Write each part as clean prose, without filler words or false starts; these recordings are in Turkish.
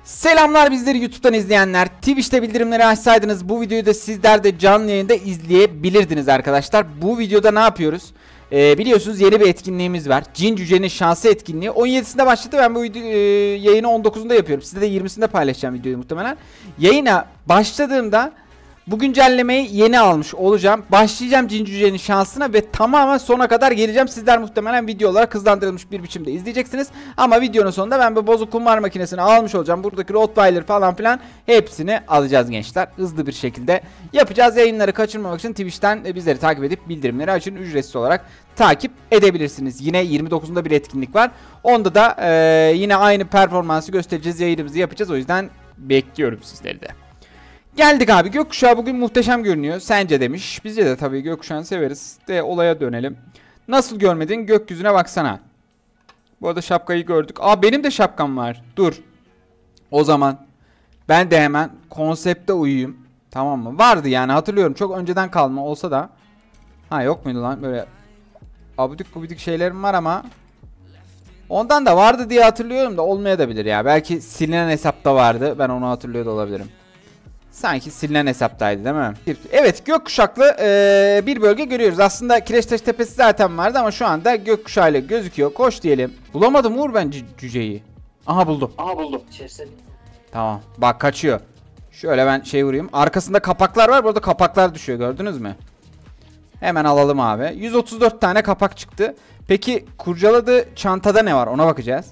Selamlar bizleri YouTube'dan izleyenler. Twitch'te bildirimleri açsaydınız bu videoyu da sizler de canlı yayında izleyebilirdiniz arkadaşlar. Bu videoda ne yapıyoruz? Biliyorsunuz yeni bir etkinliğimiz var. Cin Cüce'nin şansı etkinliği. 17'sinde başladı. Ben bu yayını 19'unda yapıyorum. Size de 20'sinde paylaşacağım videoyu muhtemelen. Yayına başladığımda bu güncellemeyi yeni almış olacağım. Başlayacağım Cin Cüce'nin şansına ve tamamen sona kadar geleceğim. Sizler muhtemelen video olarak hızlandırılmış bir biçimde izleyeceksiniz. Ama videonun sonunda ben bir bozuk kumar makinesini almış olacağım. Buradaki Rottweiler falan filan hepsini alacağız gençler. Hızlı bir şekilde yapacağız. Yayınları kaçırmamak için Twitch'ten bizleri takip edip bildirimleri açın. Ücretsiz olarak takip edebilirsiniz. Yine 29'unda bir etkinlik var. Onda da yine aynı performansı göstereceğiz. Yayınımızı yapacağız. O yüzden bekliyorum sizleri de. Geldik abi. Gökkuşağı bugün muhteşem görünüyor. Sence demiş. Biz de tabii gökkuşağını severiz. De olaya dönelim. Nasıl görmedin? Gökyüzüne baksana. Bu arada şapkayı gördük. Aa benim de şapkam var. Dur. O zaman ben de hemen konsepte uyuyayım. Tamam mı? Vardı yani hatırlıyorum. Çok önceden kalma olsa da. Ha yok muydu lan? Böyle abidik gubidik şeylerim var ama. Ondan da vardı diye hatırlıyorum da olmayabilir ya. Belki silinen hesapta vardı. Ben onu hatırlıyor da olabilirim. Sanki silinen hesaptaydı değil mi? Evet, gökkuşaklı bir bölge görüyoruz. Aslında Kireçtaş Tepesi zaten vardı ama şu anda gökkuşağıyla gözüküyor. Koş diyelim. Bulamadım Uğur ben cüceyi. Aha buldum. Tamam. Bak kaçıyor. Şöyle ben şey vurayım. Arkasında kapaklar var. Burada kapaklar düşüyor. Gördünüz mü? Hemen alalım abi. 134 tane kapak çıktı. Peki kurcaladığı çantada ne var? Ona bakacağız.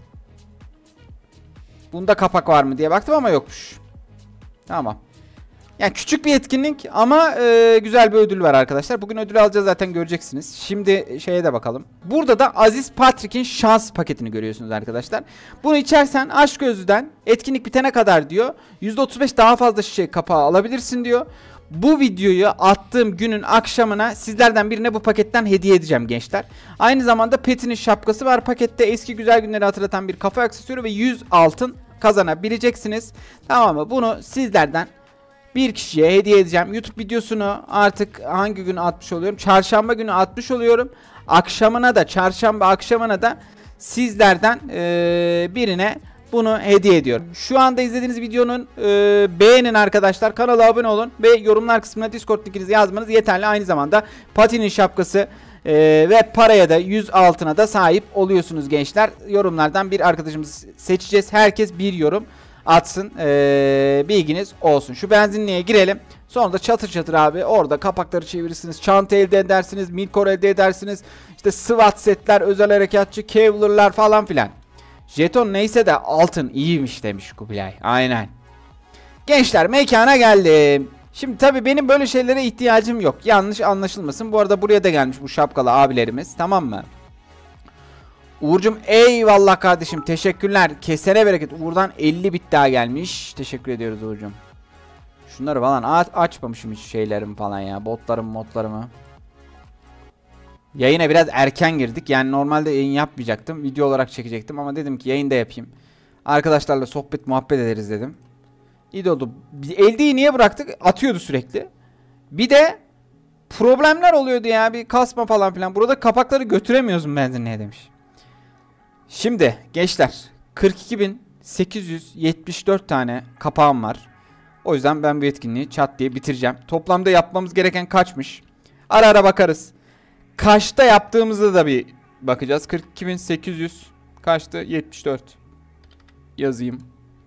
Bunda kapak var mı diye baktım ama yokmuş. Tamam. Yani küçük bir etkinlik ama güzel bir ödül var arkadaşlar. Bugün ödülü alacağız zaten göreceksiniz. Şimdi şeye de bakalım. Burada da Aziz Patrick'in şans paketini görüyorsunuz arkadaşlar. Bunu içersen açgözlüden etkinlik bitene kadar diyor. %35 daha fazla şişe kapağı alabilirsin diyor. Bu videoyu attığım günün akşamına sizlerden birine bu paketten hediye edeceğim gençler. Aynı zamanda Pet'in şapkası var pakette. Eski güzel günleri hatırlatan bir kafa aksesuarı ve 100 altın kazanabileceksiniz. Tamam mı? Bunu sizlerden bir kişiye hediye edeceğim. YouTube videosunu artık hangi gün atmış oluyorum? Çarşamba günü atmış oluyorum. Akşamına da çarşamba akşamına da sizlerden birine bunu hediye ediyorum. Şu anda izlediğiniz videonun beğenin arkadaşlar. Kanala abone olun ve yorumlar kısmına Discord linkinizi yazmanız yeterli. Aynı zamanda Pati'nin şapkası ve paraya da 100 altına da sahip oluyorsunuz gençler. Yorumlardan bir arkadaşımızı seçeceğiz. Herkes bir yorum atsın. Bilginiz olsun. Şu benzinliğe girelim. Sonra da çatır çatır abi orada kapakları çevirirsiniz. Çanta elde edersiniz. Milkor elde edersiniz. İşte SWAT setler, özel harekatçı, Kevlar'lar falan filan. Jeton neyse de altın iyiymiş demiş Kubilay. Aynen. Gençler mekana geldim. Şimdi tabii benim böyle şeylere ihtiyacım yok. Yanlış anlaşılmasın. Bu arada buraya da gelmiş bu şapkalı abilerimiz. Tamam mı? Uğur'cum eyvallah kardeşim. Teşekkürler. Kesene bereket. Uğur'dan 50 bit daha gelmiş. Teşekkür ediyoruz Uğur'cum. Şunları falan açmamışım hiç şeylerim falan ya. Modlarımı. Yayına biraz erken girdik. Yani normalde yayın yapmayacaktım. Video olarak çekecektim ama dedim ki yayında yapayım. Arkadaşlarla sohbet muhabbet ederiz dedim. İyi de oldu. LD'yi niye bıraktık? Atıyordu sürekli. Bir de problemler oluyordu ya. Bir kasma falan filan. Burada kapakları götüremiyorsun benzinliğe demiş. Şimdi gençler 42.874 tane kapağım var. O yüzden ben bu etkinliği çat diye bitireceğim. Toplamda yapmamız gereken kaçmış? Ara ara bakarız. Kaçta yaptığımızda da bir bakacağız. 42.800 kaçtı? 74. Yazayım.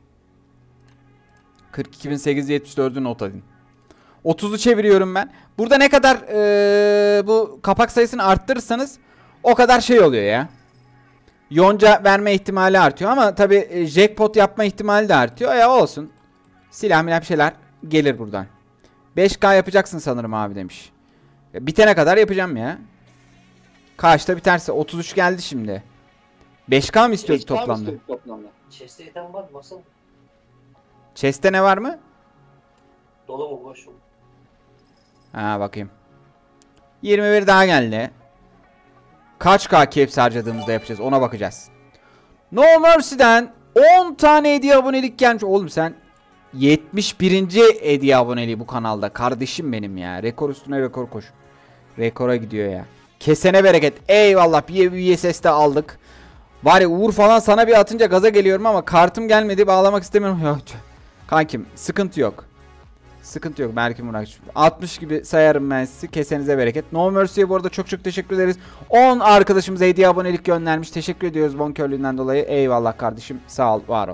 42.874'ü not edin. 30'u çeviriyorum ben. Burada ne kadar bu kapak sayısını arttırırsanız o kadar şey oluyor ya. Yonca verme ihtimali artıyor ama tabi jackpot yapma ihtimali de artıyor. Ya olsun. Silah bir şeyler gelir buradan. 5K yapacaksın sanırım abi demiş. Bitene kadar yapacağım ya. Kaçta biterse 33 geldi şimdi. 5K mı istiyoruz toplamda? Chest'te item var mı? Basın. Chest'te ne var mı? Dolu mu boş mu? Ha bakayım. 21 daha geldi. Kaç K caps harcadığımızda yapacağız ona bakacağız. No Mercy'den 10 tane hediye abonelik gelmiş. Oğlum sen 71. hediye aboneliği bu kanalda. Kardeşim benim ya. Rekor üstüne rekor koş. Rekora gidiyor ya. Kesene bereket. Eyvallah. Bir USS'de aldık. Var ya Uğur falan sana bir atınca gaza geliyorum ama kartım gelmedi, bağlamak istemiyorum. Kankim sıkıntı yok. Sıkıntı yok Merkim Murat. 60 gibi sayarım ben sizi. Kesenize bereket. No Mercy'ye bu arada çok çok teşekkür ederiz. 10 arkadaşımız hediye abonelik göndermiş. Teşekkür ediyoruz bonkörlüğünden dolayı. Eyvallah kardeşim. Sağ ol, var ol.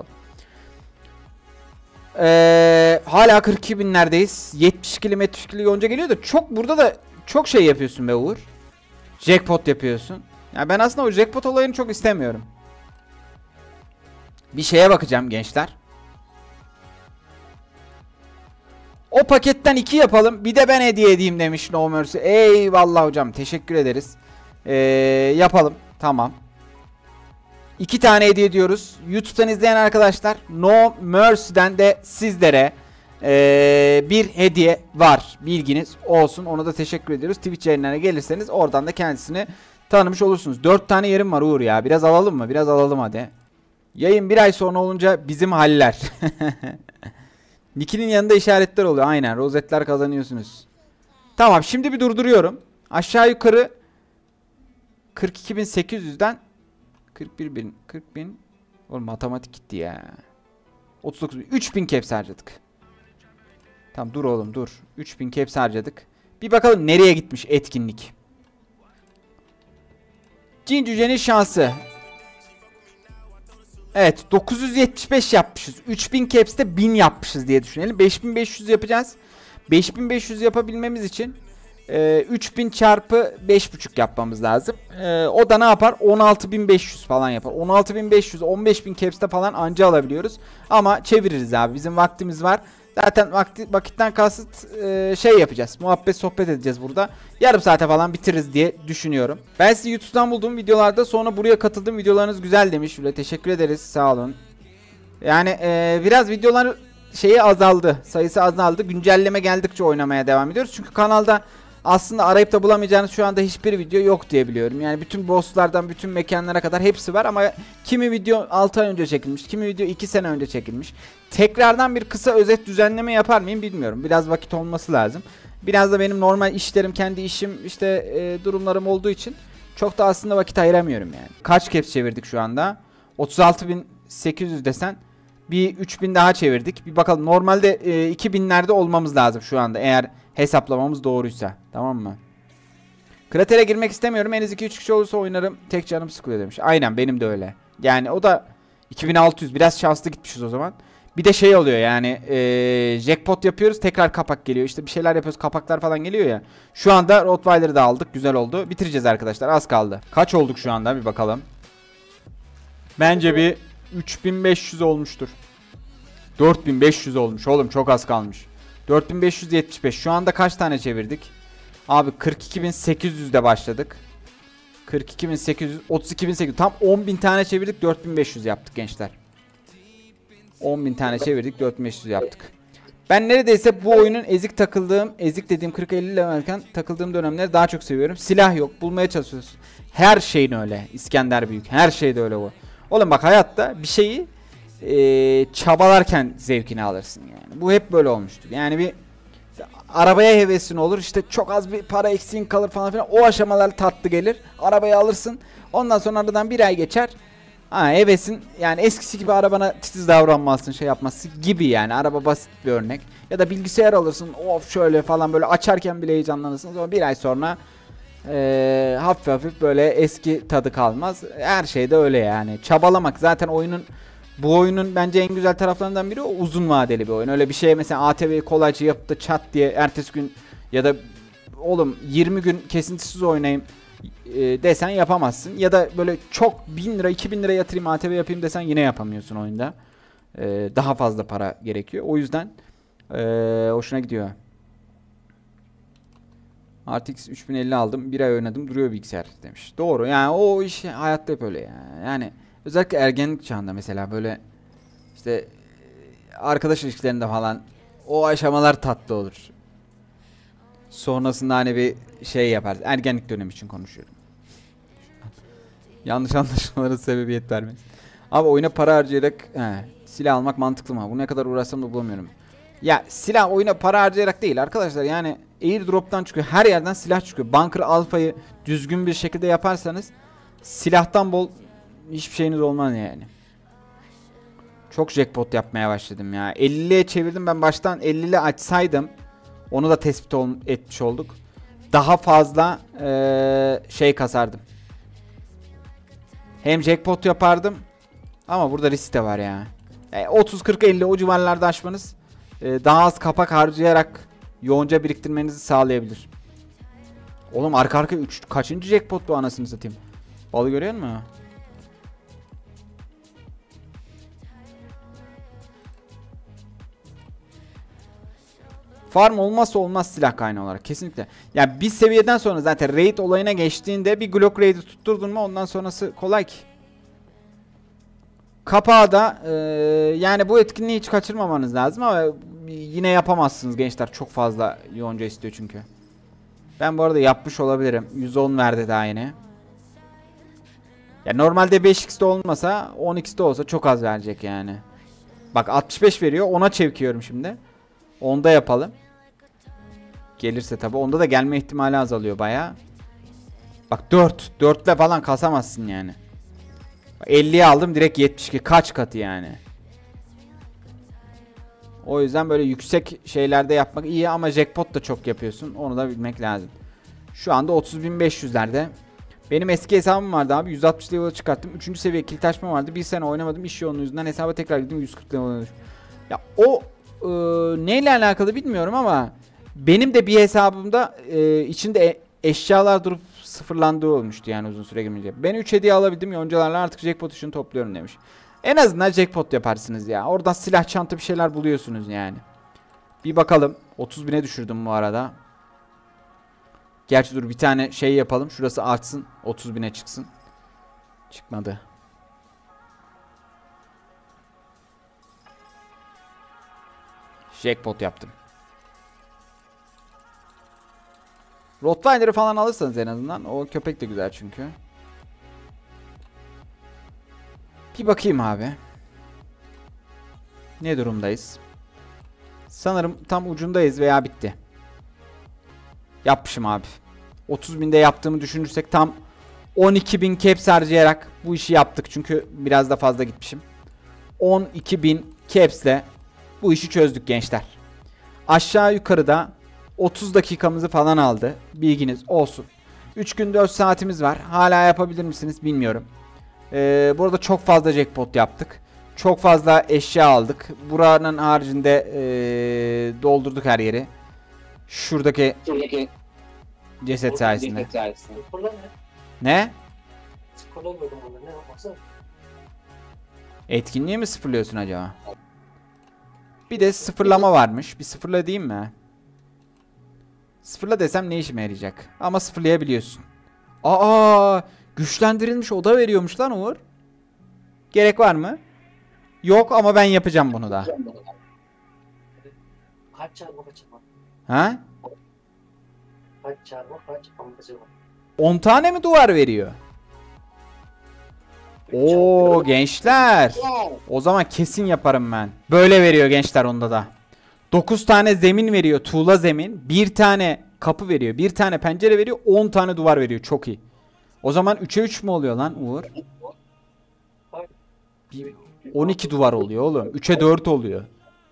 Hala 42 binlerdeyiz. 72'li 72'li yonca geliyor da çok, burada da çok şey yapıyorsun be Uğur. Jackpot yapıyorsun. Ya ben aslında o jackpot olayını çok istemiyorum. Bir şeye bakacağım gençler. O paketten 2 yapalım. Bir de ben hediye edeyim demiş No Mercy. Eyvallah hocam. Teşekkür ederiz. Yapalım. Tamam. 2 tane hediye ediyoruz. YouTube'dan izleyen arkadaşlar, No Mercy'den de sizlere bir hediye var. Bilginiz olsun. Ona da teşekkür ediyoruz. Twitch yayınlarına gelirseniz oradan da kendisini tanımış olursunuz. 4 tane yerim var Uğur ya. Biraz alalım mı? Biraz alalım hadi. Yayın 1 ay sonra olunca bizim haller. Nick'inin yanında işaretler oluyor. Aynen. Rozetler kazanıyorsunuz. Tamam. Şimdi bir durduruyorum. Aşağı yukarı 42.800'den 41.000 40.000. Oğlum matematik gitti ya. 39.000. 3.000 caps harcadık. Tamam dur oğlum dur. 3.000 caps harcadık. Bir bakalım nereye gitmiş etkinlik. Cin Cüce'nin şansı. Evet 975 yapmışız. 3000 caps'te 1000 yapmışız diye düşünelim. 5500 yapacağız. 5500 yapabilmemiz için 3000 çarpı 5.5 yapmamız lazım. O da ne yapar? 16500 falan yapar. 16500 15000 caps'te falan anca alabiliyoruz. Ama çeviririz abi. Bizim vaktimiz var. Zaten vakitten kasıt şey yapacağız. Muhabbet sohbet edeceğiz burada. Yarım saate falan bitiririz diye düşünüyorum. Ben sizi YouTube'dan bulduğum videolarda sonra buraya katıldığım videolarınız güzel demiş. Şöyle teşekkür ederiz. Sağ olun. Yani biraz videolar şeyi azaldı. Sayısı azaldı. Güncelleme geldikçe oynamaya devam ediyoruz. Çünkü kanalda aslında arayıp da bulamayacağınız şu anda hiçbir video yok diye biliyorum. Yani bütün bosslardan bütün mekanlara kadar hepsi var ama kimi video 6 ay önce çekilmiş, kimi video 2 sene önce çekilmiş. Tekrardan bir kısa özet düzenleme yapar mıyım bilmiyorum. Biraz vakit olması lazım. Biraz da benim normal işlerim, kendi işim işte durumlarım olduğu için çok da aslında vakit ayıramıyorum yani. Kaç caps çevirdik şu anda? 36.800 desen bir 3000 daha çevirdik. Bir bakalım, normalde 2000'lerde olmamız lazım şu anda eğer hesaplamamız doğruysa. Tamam mı? Kratere girmek istemiyorum. En az 2-3 kişi olursa oynarım. Tek canım sıkılıyor demiş. Aynen benim de öyle. Yani o da 2600. Biraz şanslı gitmişiz o zaman. Bir de şey oluyor yani jackpot yapıyoruz. Tekrar kapak geliyor. İşte bir şeyler yapıyoruz. Kapaklar falan geliyor ya. Şu anda Rottweiler'ı da aldık. Güzel oldu. Bitireceğiz arkadaşlar. Az kaldı. Kaç olduk şu anda? Bir bakalım. Bence bir 3500 olmuştur. 4500 olmuş. Oğlum çok az kalmış. 4575. Şu anda kaç tane çevirdik? Abi 42.800'de başladık. 42.800, 32.800. Tam 10.000 tane çevirdik. 4.500 yaptık gençler. 10.000 tane çevirdik. 4.500 yaptık. Ben neredeyse bu oyunun ezik takıldığım, ezik dediğim 40-50 levelken takıldığım dönemleri daha çok seviyorum. Silah yok. Bulmaya çalışıyorsun. Her şeyin öyle. İskender Büyük. Her şeyde öyle bu. Oğlum bak hayatta bir şeyi çabalarken zevkini alırsın yani. Bu hep böyle olmuştur. Yani bir arabaya hevesin olur, işte çok az bir para eksiğin kalır falan filan, o aşamalar tatlı gelir, arabayı alırsın, ondan sonra aradan bir ay geçer, hevesin yani eskisi gibi arabana titiz davranmazsın, şey yapmazsın gibi. Yani araba basit bir örnek. Ya da bilgisayar alırsın, of şöyle falan, böyle açarken bile heyecanlanırsın, sonra bir ay sonra hafif hafif böyle eski tadı kalmaz. Her şeyde öyle yani. Çabalamak zaten bu oyunun bence en güzel taraflarından biri, o uzun vadeli bir oyun. Öyle bir şey mesela ATV'yi kolayca yapıp da çat diye ertesi gün ya da oğlum 20 gün kesintisiz oynayayım desen yapamazsın. Ya da böyle çok 1000 lira 2000 lira yatırayım ATV yapayım desen yine yapamıyorsun oyunda. Daha fazla para gerekiyor. O yüzden hoşuna gidiyor. RTX 3050 aldım. Bir ay oynadım, duruyor bilgisayar demiş. Doğru yani, o iş hayatta hep öyle yani. Yani özellikle ergenlik çağında mesela böyle işte arkadaş ilişkilerinde falan o aşamalar tatlı olur. Sonrasında hani bir şey yaparız. Ergenlik dönemi için konuşuyorum. Yanlış anlaşılmalara sebebiyet vermez. Abi oyuna para harcayarak silah almak mantıklı mı? Bu ne kadar uğraşsam da bulamıyorum. Ya silah oyuna para harcayarak değil arkadaşlar. Yani airdrop'tan çıkıyor. Her yerden silah çıkıyor. Bunker Alpha'yı düzgün bir şekilde yaparsanız silahtan bol hiçbir şeyiniz olmaz yani. Çok jackpot yapmaya başladım ya. 50'liye çevirdim, ben baştan 50'li açsaydım onu da tespit etmiş olduk. Daha fazla şey kasardım. Hem jackpot yapardım ama burada risk de var ya. 30 40 50 o civarlarda açmanız daha az kapak harcayarak yoğunca biriktirmenizi sağlayabilir. Oğlum arka arka 3 kaçıncı jackpot bu anasını satayım. Balı görüyor musun? Farm olmazsa olmaz silah kaynağı olarak kesinlikle. Yani bir seviyeden sonra zaten raid olayına geçtiğinde bir Glock raid'i tutturdun mu ondan sonrası kolay ki. Kapağı da yani bu etkinliği hiç kaçırmamanız lazım ama yine yapamazsınız gençler. Çok fazla yoğunca istiyor çünkü. Ben bu arada yapmış olabilirim. 110 verdi daha yine. Ya normalde 5x'te olmasa 10x'te olsa çok az verecek yani. Bak 65 veriyor. 10'a çekiyorum şimdi. 10'da yapalım. Gelirse tabi. Onda da gelme ihtimali azalıyor baya. Bak 4. 4 ile falan kasamazsın yani. 50'ye aldım direkt 72. Kaç katı yani. O yüzden böyle yüksek şeylerde yapmak iyi ama jackpot da çok yapıyorsun. Onu da bilmek lazım. Şu anda 30.500'lerde. Benim eski hesabım vardı abi. 160 level'a çıkarttım. 3. seviye kilit açma vardı. Bir sene oynamadım. İş yoğunluğu yüzünden hesaba tekrar girdim. 140 level'a düştüm. Ya o neyle alakalı bilmiyorum ama benim de bir hesabımda içinde eşyalar durup sıfırlandığı olmuştu yani uzun süre girmeyince. Ben 3 hediye alabildim. Yoncalarla artık jackpot için topluyorum demiş. En azından jackpot yaparsınız ya. Oradan silah çanta bir şeyler buluyorsunuz yani. Bir bakalım. 30.000'e düşürdüm bu arada. Gerçi dur bir tane şey yapalım. Şurası artsın. 30.000'e çıksın. Çıkmadı. Jackpot yaptım. Rottweiler'ı falan alırsanız en azından. O köpek de güzel çünkü. Bir bakayım abi. Ne durumdayız? Sanırım tam ucundayız veya bitti. Yapmışım abi. 30.000'de yaptığımı düşünürsek tam 12.000 caps harcayarak bu işi yaptık. Çünkü biraz da fazla gitmişim. 12.000 caps'le bu işi çözdük gençler. Aşağı yukarıda 30 dakikamızı falan aldı. Bilginiz olsun. 3 gün 4 saatimiz var. Hala yapabilir misiniz bilmiyorum. Burada çok fazla jackpot yaptık. Çok fazla eşya aldık. Buranın haricinde doldurduk her yeri. Şuradaki ceset sayesinde. Sıfırla ne? Ne? Sıfırla gördüm onu. Ne baksana. Etkinliği mi sıfırlıyorsun acaba? Bir de sıfırlama varmış. Bir sıfırla diyeyim mi? Sıfırla desem ne işime yarayacak? Ama sıfırlayabiliyorsun. Aa, güçlendirilmiş oda veriyormuş lan Uğur. Gerek var mı? Yok ama ben yapacağım bunu da. Kaç çarpma kaç çarpma. Ha? Kaç çarpma kaç amacı var. 10 tane mi duvar veriyor? Oo gençler. O zaman kesin yaparım ben. Böyle veriyor gençler onda da. 9 tane zemin veriyor. Tuğla zemin. 1 tane kapı veriyor. 1 tane pencere veriyor. 10 tane duvar veriyor. Çok iyi. O zaman 3'e 3 mü oluyor lan Uğur? 12 duvar oluyor oğlum. 3'e 4 oluyor.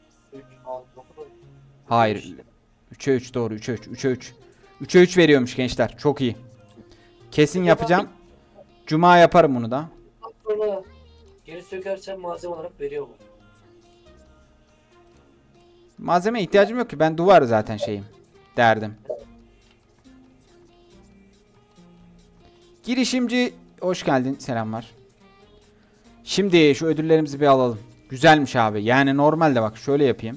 Hayır. 3'e 3 doğru. 3'e 3. 3'e 3. 3'e 3 veriyormuş gençler. Çok iyi. Kesin yapacağım. Cuma yaparım bunu da. Sonra geri sökersen malzeme olarak veriyor mu? Malzeme ihtiyacım yok ki. Ben duvar zaten şeyim. Derdim. Girişimci hoş geldin. Selamlar. Şimdi şu ödüllerimizi bir alalım. Güzelmiş abi. Yani normalde bak şöyle yapayım.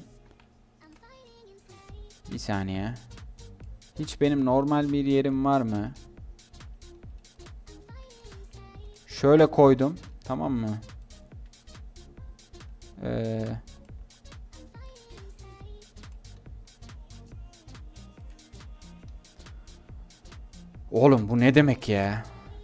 Bir saniye. Hiç benim normal bir yerim var mı? Şöyle koydum. Tamam mı? Oğlum bu ne demek ya?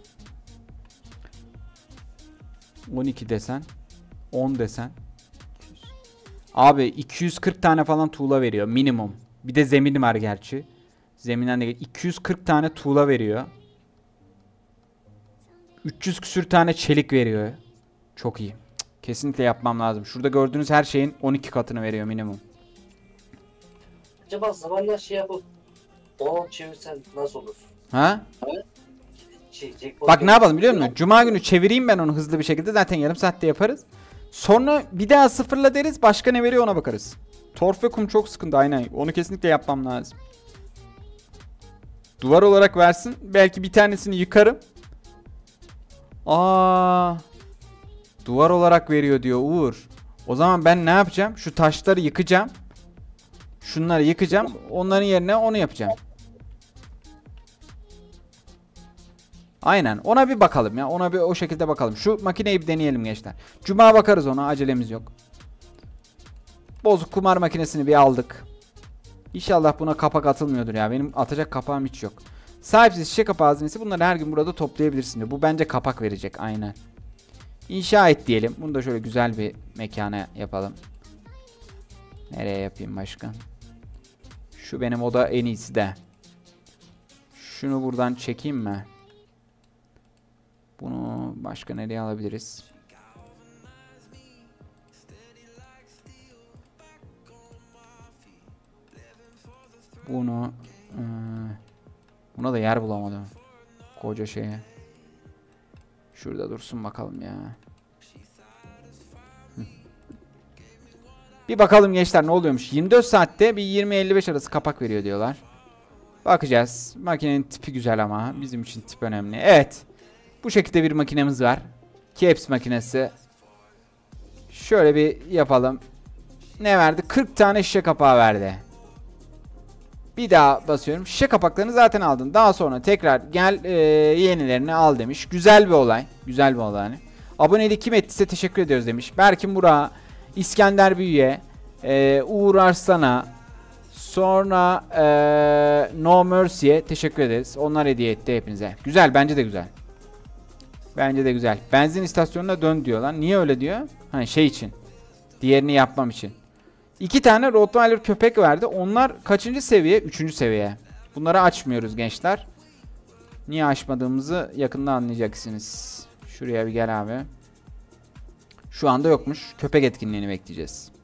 12 desen. 10 desen. Abi 240 tane falan tuğla veriyor minimum. Bir de zemini var gerçi. Zeminden de 240 tane tuğla veriyor. 300 küsür tane çelik veriyor. Çok iyi. Kesinlikle yapmam lazım. Şurada gördüğünüz her şeyin 12 katını veriyor minimum. Acaba zamanla şey yapıp onu çevirsen nasıl olur? Ha? Jackpot Bak ne gelir. yapalım biliyor musun? Cuma günü çevireyim ben onu hızlı bir şekilde. Zaten yarım saatte yaparız. Sonra bir daha sıfırla deriz. Başka ne veriyor ona bakarız. Torf ve kum çok sıkıntı aynen. Onu kesinlikle yapmam lazım. Duvar olarak versin. Belki bir tanesini yıkarım. Aa, duvar olarak veriyor diyor Uğur. O zaman ben ne yapacağım? Şu taşları yıkacağım. Şunları yıkacağım. Onların yerine onu yapacağım. Aynen. Ona bir bakalım ya. Ona bir o şekilde bakalım. Şu makineyi bir deneyelim gençler. Cuma bakarız ona. Acelemiz yok. Bozuk kumar makinesini bir aldık. İnşallah buna kapak atılmıyordur ya. Benim atacak kapağım hiç yok. Sahipsiz şişe kapağı hazinesi. Bunları her gün burada toplayabilirsin diyor. Bu bence kapak verecek. Aynen. İnşa et diyelim. Bunu da şöyle güzel bir mekana yapalım. Nereye yapayım başka? Şu benim oda en iyisi de. Şunu buradan çekeyim mi? Bunu başka nereye alabiliriz? Bunu buna da yer bulamadım. Koca şeye. Şurada dursun bakalım ya. Bir bakalım gençler ne oluyormuş. 24 saatte bir 20-55 arası kapak veriyor diyorlar. Bakacağız. Makinenin tipi güzel ama bizim için tip önemli. Evet. Bu şekilde bir makinemiz var. Caps makinesi. Şöyle bir yapalım. Ne verdi? 40 tane şişe kapağı verdi. Bir daha basıyorum. Şişe kapaklarını zaten aldın. Daha sonra tekrar gel yenilerini al demiş. Güzel bir olay. Güzel bir olay. Hani. Aboneliği kim ettiyse teşekkür ediyoruz demiş. Berkin Burak'a, İskender Büyü'ye, Uğur Arslan'a, sonra No Mercy'ye teşekkür ederiz. Onlar hediye etti hepinize. Güzel, bence de güzel. Bence de güzel. Benzin istasyonuna dön diyorlar. Niye öyle diyor? Hani şey için. Diğerini yapmam için. 2 tane Rottweiler köpek verdi. Onlar kaçıncı seviye? 3. seviye. Bunları açmıyoruz gençler. Niye açmadığımızı yakında anlayacaksınız. Şuraya bir gel abi. Şu anda yokmuş. Köpek etkinliğini bekleyeceğiz.